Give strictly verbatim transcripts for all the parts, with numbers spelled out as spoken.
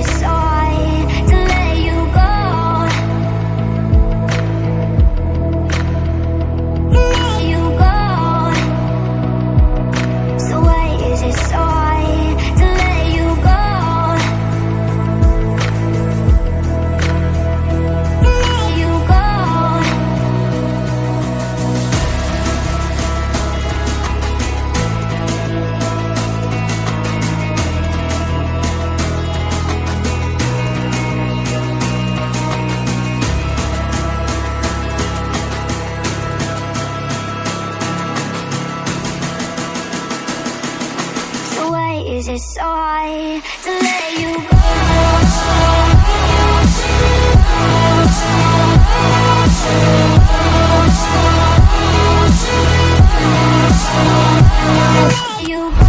Is it so hard to let you go? Let you go.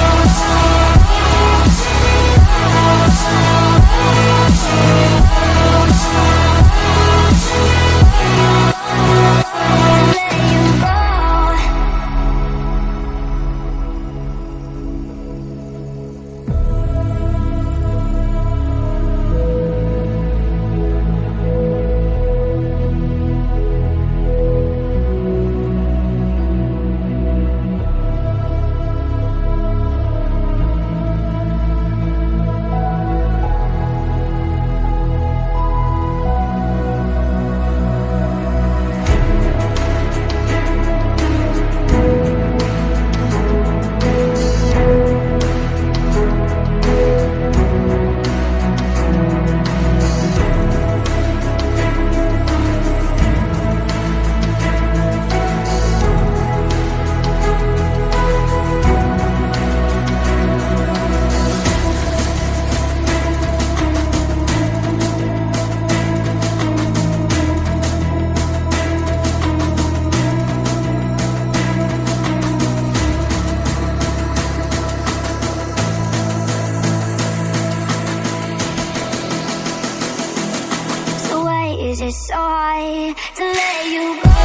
Is it so hard to let you go?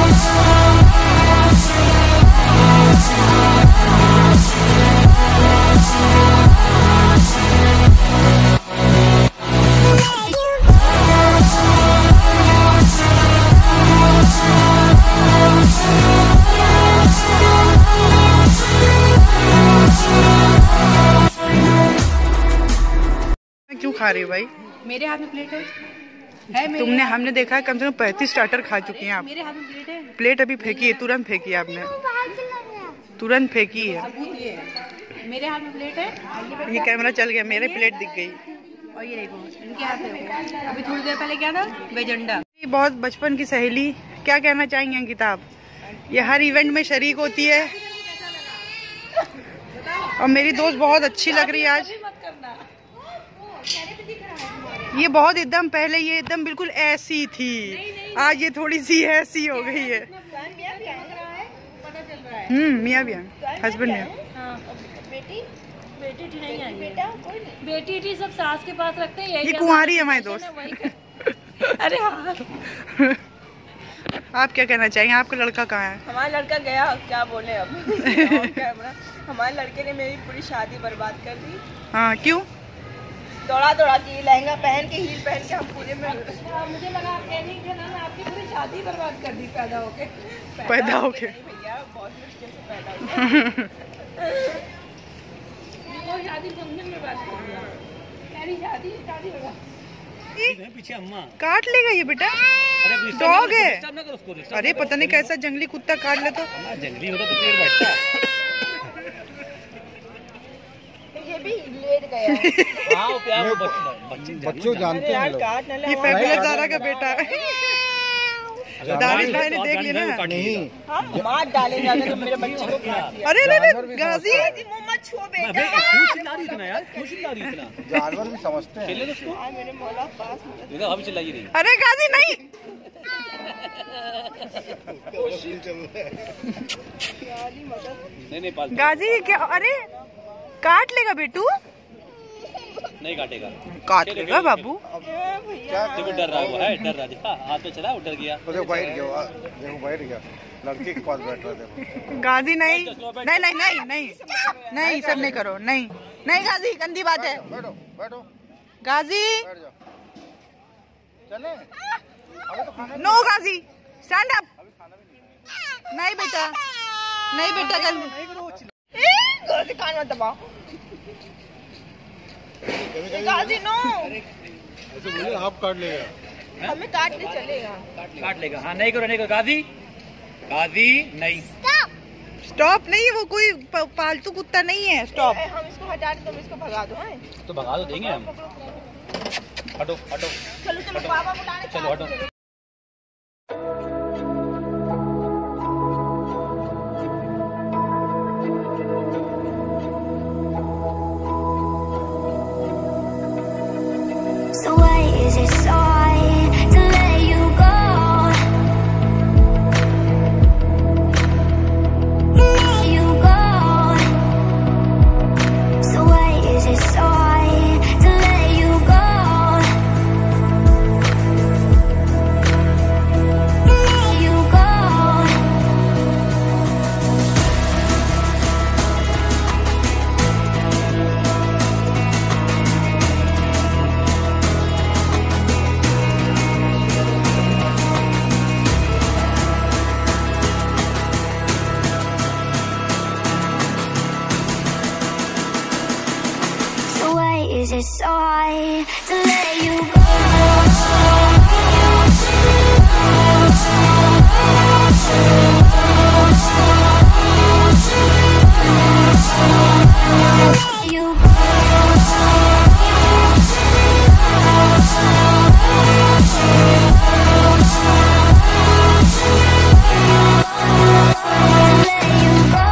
क्यों खा रही हो भाई? मेरे हाथ में प्लेट है, है तुमने हमने देखा है कम से कम पैंतीस स्टार्टर खा चुकी हैं आप। मेरे हाथ में प्लेट है। प्लेट अभी फेंकी है, तुरंत फेंकी है आपने, तुरंत फेंकी है। मेरे हाथ में प्लेट है। ये कैमरा चल गया, मेरे प्लेट दिख गई। और ये देखो इनके हाथ में अभी थोड़ी देर पहले क्या था, वेजेंडा। बहुत बचपन की सहेली, क्या कहना चाहेंगे अंकिता आप? ये हर इवेंट में शरीक होती है और मेरी दोस्त बहुत अच्छी लग रही है आज। ये बहुत एकदम पहले ये एकदम बिल्कुल ऐसी थी, आज ये थोड़ी सी ऐसी हो गई है। हम्म मियाँ भी है, हस्बैंड है। बेटी बेटी नहीं आई, बेटा बेटी बेटी सब सास के पास रखते हैं। ये कुंवारी है हमारी दोस्त। अरे हाँ। आप क्या कहना चाहिए, आपका लड़का कहाँ है? हमारा लड़का गया, क्या बोले अब। हमारे लड़के ने मेरी पूरी शादी बर्बाद कर दी। हाँ क्यों? दौड़ा दौड़ा के लहंगा पहन के हील पहन के हम पूरे में। मुझे लगा आपकी पूरी शादी बर्बाद कर दी पैदा होके। पैदा होके भैया बहुत मुश्किल से पैदा हुआ। शादी फंक्शन में बात कर दिया, मेरी शादी शादी बर्बाद। पीछे अम्मा काट लेगा ये बेटा, डॉग है। अरे पता नहीं कैसा जंगली कुत्ता काट ले तो। जंगली होता तो पेड़ बैठता। ये भी लेट गया। हाँ प्यार बच्चे बच्चों जानते हैं लोग। ये फैबुलस ज़ारा का बेटा है। दानिश भाई ने देख लिया ना। नहीं हाँ मार डाले जाते तो मेरे बच्चे को खा दिया। अरे अरे गाजी मुँह मत छुओ बेटा। क्यों चिल्ला रही इतना यार, क्यों चिल्ला रही इतना? जानवर भी समझते हैं। खेलने दो उसको। हाँ मेरे मौला पास देखो अभी चिल्लाई रही। अरे गाजी नहीं। नहीं नहीं पाल गाजी क्या? अरे काट लेगा बेटू, नहीं काटेगा, काट लेगा बाबू। देखो डर रहा है, डर रहा है, हाथ में चला डर गया। देखो बैठ गया, देखो बैठ गया, लड़के के पास बैठ रहा देखो। गाजी नहीं नहीं नहीं नहीं नहीं नहीं सब नहीं करो, नहीं नहीं गाजी गंदी बात है। बैठो बैठो गाजी चले अभी तो खाना नो गाजी स्टैंड अप। नहीं बेटा नहीं बेटा गंदी गाजी कान मत दबाओ। गाजी नो ऐसे बोले हाफ काट लेगा। हमें काटने चलेगा। काट लेगा। हाँ नहीं करो नहीं करो गाजी गाजी नहीं। स्टॉप नहीं, वो कोई प- पालतू कुत्ता नहीं है। स्टॉप। हम इसको हटा दे, तुम इसको भगा दो। हैं तो भगा दो देंगे हम। हटो हटो चलो तुम पापा बुलाने चलो हटो। So why is it so hard to let you go? To let you go. So why is it so hard to let you go? To let you go. So why is it so hard to let you go? Let you go. Let you go.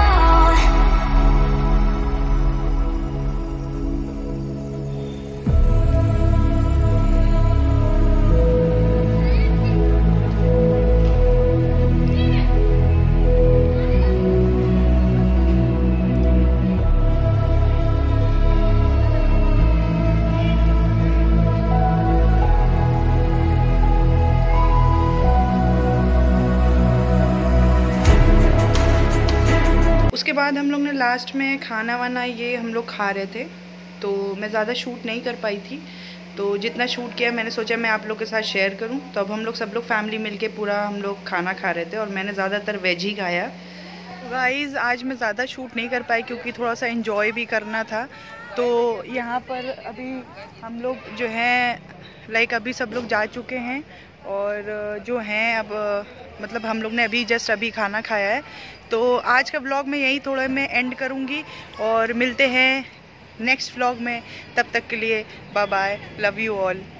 उसके बाद हम लोग ने last में खाना वाना ये हम लोग खा रहे थे, तो मैं ज़्यादा शूट नहीं कर पाई थी। तो जितना शूट किया मैंने सोचा मैं आप लोग के साथ शेयर करूं। तो अब हम लोग सब लोग फैमिली मिलके पूरा हम लोग खाना खा रहे थे और मैंने ज़्यादातर वेज ही खाया। गाइस आज मैं ज़्यादा शूट नहीं कर पाई क्योंकि थोड़ा सा एंजॉय भी करना था। तो यहाँ पर अभी हम लोग जो हैं लाइक अभी सब लोग जा चुके हैं और जो हैं अब मतलब हम लोग ने अभी जस्ट अभी खाना खाया है। तो आज का व्लॉग मैं यही थोड़ा मैं एंड करूँगी और मिलते हैं नेक्स्ट व्लॉग में। तब तक के लिए bye bye, love you all.